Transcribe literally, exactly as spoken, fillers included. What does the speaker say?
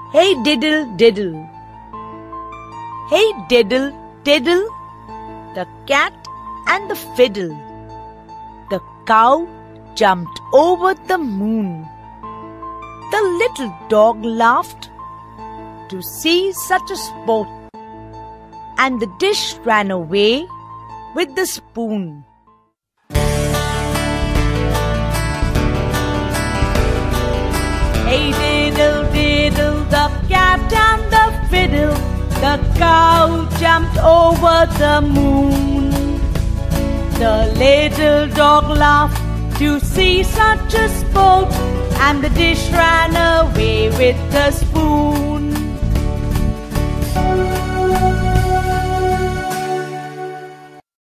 Hey diddle, diddle. Hey diddle, diddle, the cat and the fiddle. The cow jumped over the moon. The little dog laughed to see such a sport, and the dish ran away with the spoon. Hey diddle, diddle, the cat and the fiddle. The cow jumped over the moon. The little dog laughed to see such a sport, and the dish ran away with the spoon.